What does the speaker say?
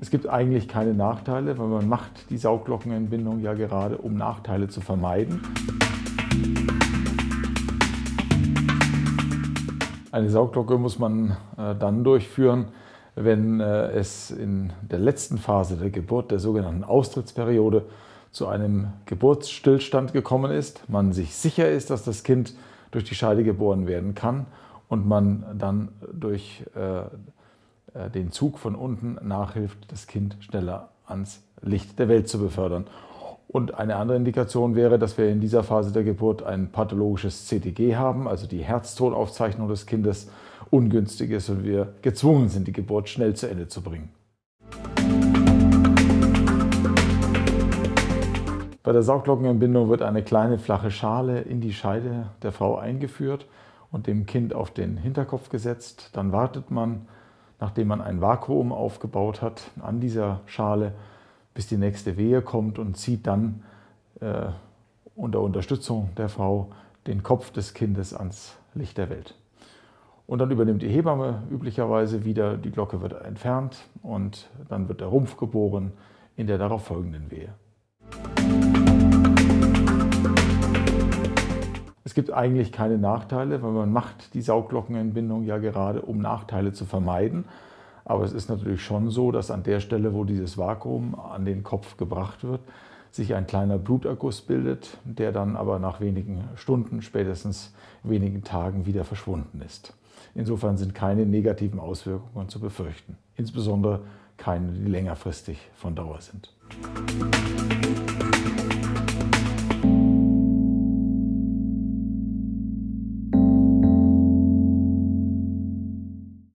Es gibt eigentlich keine Nachteile, weil man macht die Sauglockenentbindung ja gerade, um Nachteile zu vermeiden. Eine Sauglocke muss man dann durchführen, wenn es in der letzten Phase der Geburt, der sogenannten Austrittsperiode, zu einem Geburtsstillstand gekommen ist, man sich sicher ist, dass das Kind durch die Scheide geboren werden kann und man dann durch den Zug von unten nachhilft, das Kind schneller ans Licht der Welt zu befördern. Und eine andere Indikation wäre, dass wir in dieser Phase der Geburt ein pathologisches CTG haben, also die Herztonaufzeichnung des Kindes ungünstig ist und wir gezwungen sind, die Geburt schnell zu Ende zu bringen. Bei der Sauglockenentbindung wird eine kleine flache Schale in die Scheide der Frau eingeführt und dem Kind auf den Hinterkopf gesetzt. Dann wartet man, nachdem man ein Vakuum aufgebaut hat, an dieser Schale, bis die nächste Wehe kommt und zieht dann unter Unterstützung der Frau den Kopf des Kindes ans Licht der Welt. Und dann übernimmt die Hebamme üblicherweise wieder, die Glocke wird entfernt und dann wird der Rumpf geboren in der darauf folgenden Wehe. Es gibt eigentlich keine Nachteile, weil man macht die Sauglockenentbindung ja gerade, um Nachteile zu vermeiden. Aber es ist natürlich schon so, dass an der Stelle, wo dieses Vakuum an den Kopf gebracht wird, sich ein kleiner Bluterguss bildet, der dann aber nach wenigen Stunden, spätestens wenigen Tagen wieder verschwunden ist. Insofern sind keine negativen Auswirkungen zu befürchten. Insbesondere keine, die längerfristig von Dauer sind.